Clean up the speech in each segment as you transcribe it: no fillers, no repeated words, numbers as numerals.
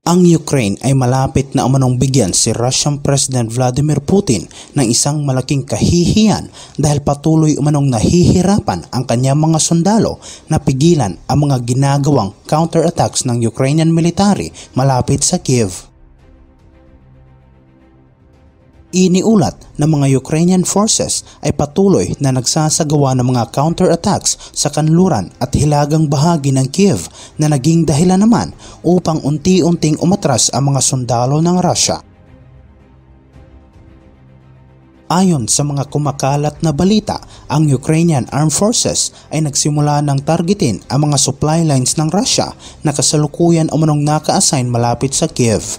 Ang Ukraine ay malapit na umanong bigyan si Russian President Vladimir Putin ng isang malaking kahihiyan dahil patuloy umanong nahihirapan ang kanyang mga sundalo na pigilan ang mga ginagawang counterattacks ng Ukrainian military malapit sa Kiev. Iniulat na mga Ukrainian forces ay patuloy na nagsasagawa ng mga counterattacks sa kanluran at hilagang bahagi ng Kiev na naging dahilan naman upang unti-unting umatras ang mga sundalo ng Russia. Ayon sa mga kumakalat na balita, ang Ukrainian Armed Forces ay nagsimula ng targetin ang mga supply lines ng Russia na kasalukuyan umanong naka-assign malapit sa Kiev.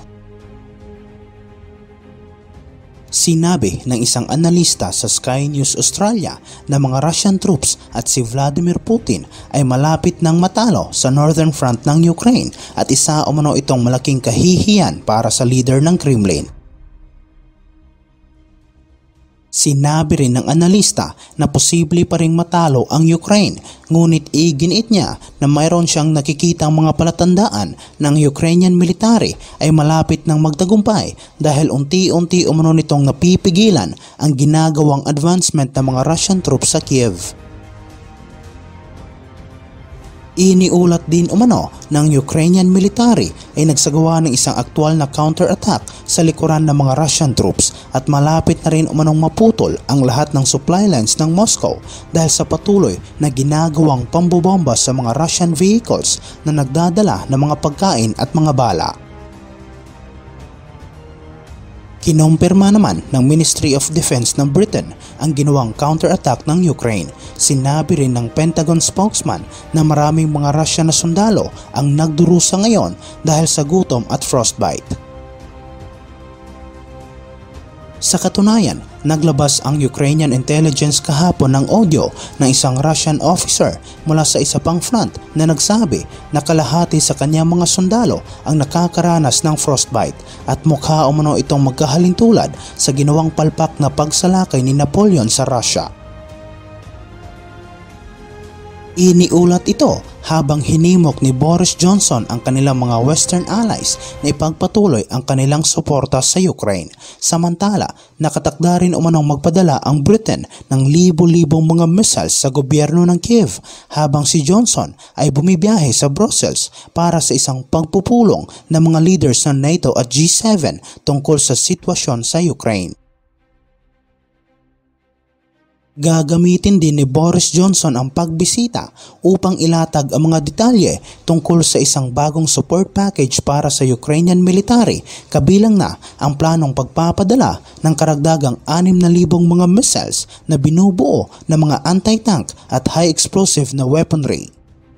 Sinabi ng isang analista sa Sky News Australia na mga Russian troops at si Vladimir Putin ay malapit ng matalo sa Northern Front ng Ukraine at isa umano itong malaking kahihiyan para sa leader ng Kremlin. Sinabi rin ng analista na posible pa ring matalo ang Ukraine, ngunit iginit niya na mayroon siyang nakikitang mga palatandaan ng Ukrainian military ay malapit ng magtagumpay dahil unti-unti umano nitong napipigilan ang ginagawang advancement ng mga Russian troops sa Kiev. Iniulat din umano ng Ukrainian military ay nagsagawa ng isang aktwal na counterattack sa likuran ng mga Russian troops at malapit na rin umanong maputol ang lahat ng supply lines ng Moscow dahil sa patuloy na ginagawang pambobomba sa mga Russian vehicles na nagdadala ng mga pagkain at mga bala. Kinumpirma naman ng Ministry of Defense ng Britain ang ginawang counterattack ng Ukraine. Sinabi rin ng Pentagon spokesman na maraming mga Russian na sundalo ang nagdurusa ngayon dahil sa gutom at frostbite. Sa katunayan, naglabas ang Ukrainian intelligence kahapon ng audio ng isang Russian officer mula sa isa pang front na nagsabi na kalahati sa kanyang mga sundalo ang nakakaranas ng frostbite at mukha umano itong magkahalintulad sa ginawang palpak na pagsalakay ni Napoleon sa Russia. Iniulat ito habang hinimok ni Boris Johnson ang kanilang mga Western allies na ipagpatuloy ang kanilang suporta sa Ukraine. Samantala, nakatakda rin umanong magpadala ang Britain ng libo-libong mga missiles sa gobyerno ng Kiev habang si Johnson ay bumibiyahe sa Brussels para sa isang pagpupulong ng mga leaders ng NATO at G7 tungkol sa sitwasyon sa Ukraine. Gagamitin din ni Boris Johnson ang pagbisita upang ilatag ang mga detalye tungkol sa isang bagong support package para sa Ukrainian military, kabilang na ang planong pagpapadala ng karagdagang 6,000 mga missiles na binubuo ng mga anti-tank at high-explosive na weaponry.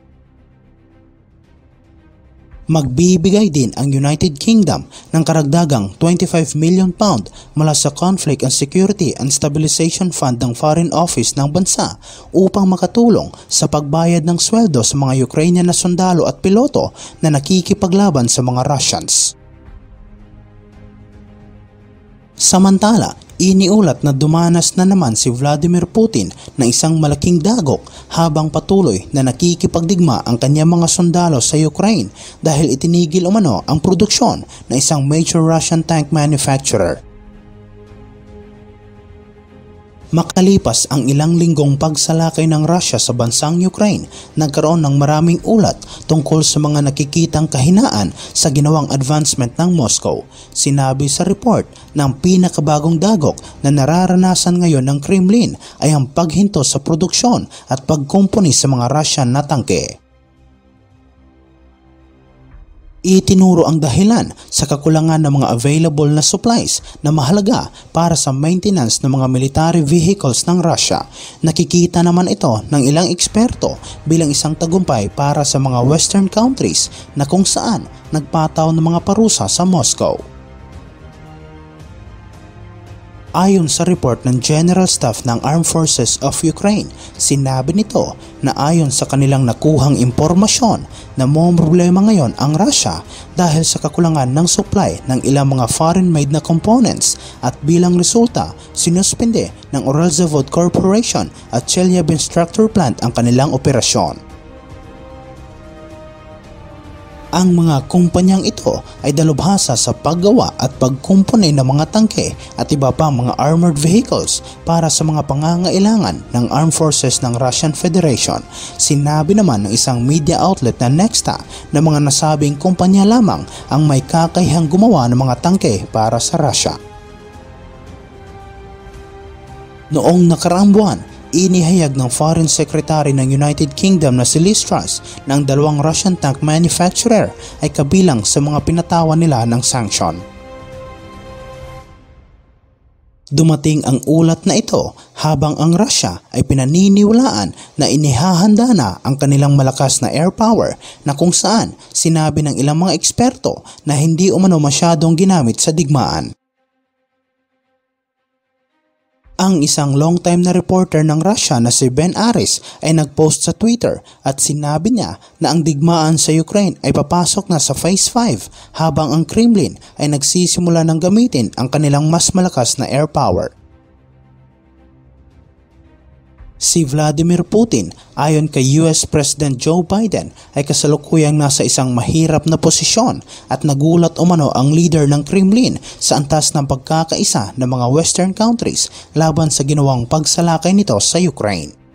Magbibigay din ang United Kingdom ng karagdagang £25 million mula sa Conflict and Security and Stabilization Fund ng Foreign Office ng bansa upang makatulong sa pagbayad ng sweldo sa mga Ukrainian na sundalo at piloto na nakikipaglaban sa mga Russians. Samantala, iniulat na dumanas na naman si Vladimir Putin ng isang malaking dagok habang patuloy na nakikipagdigma ang kanyang mga sundalo sa Ukraine dahil itinigil umano ang produksyon ng isang major Russian tank manufacturer. Makalipas ang ilang linggong pagsalakay ng Russia sa bansang Ukraine, nagkaroon ng maraming ulat tungkol sa mga nakikitang kahinaan sa ginawang advancement ng Moscow. Sinabi sa report ng pinakabagong dagok na nararanasan ngayon ng Kremlin ay ang paghinto sa produksyon at pagkumpuni sa mga Russian na tangke. Itinuro ang dahilan sa kakulangan ng mga available na supplies na mahalaga para sa maintenance ng mga military vehicles ng Russia. Nakikita naman ito ng ilang eksperto bilang isang tagumpay para sa mga Western countries na kung saan nagpataw ng mga parusa sa Moscow. Ayon sa report ng General Staff ng Armed Forces of Ukraine, sinabi nito na ayon sa kanilang nakuhang impormasyon na may problema ngayon ang Russia dahil sa kakulangan ng supply ng ilang mga foreign-made na components at bilang resulta, sinuspende ng Uralzavod Corporation at Chelyabinsk Tractor Plant ang kanilang operasyon. Ang mga kumpanyang ito ay dalubhasa sa paggawa at pagkumpone ng mga tangke at iba pang mga armored vehicles para sa mga pangangailangan ng Armed Forces ng Russian Federation. Sinabi naman ng isang media outlet na Nexta na mga nasabing kumpanya lamang ang may kakayahang gumawa ng mga tangke para sa Russia. Noong nakaraang buwan, inihayag ng Foreign Secretary ng United Kingdom na si Liz Truss ng dalawang Russian tank manufacturer ay kabilang sa mga pinatawan nila ng sanction. Dumating ang ulat na ito habang ang Russia ay pinaniniwalaan na inihahanda na ang kanilang malakas na air power na kung saan sinabi ng ilang mga eksperto na hindi umano masyadong ginamit sa digmaan. Ang isang long-time na reporter ng Russia na si Ben Aris ay nagpost sa Twitter at sinabi niya na ang digmaan sa Ukraine ay papasok na sa Phase 5 habang ang Kremlin ay nagsisimula ng gamitin ang kanilang mas malakas na air power. Si Vladimir Putin, ayon kay US President Joe Biden, ay kasalukuyang nasa isang mahirap na posisyon at nagulat umano ang leader ng Kremlin sa antas ng pagkakaisa ng mga Western countries laban sa ginawang pagsalakay nito sa Ukraine.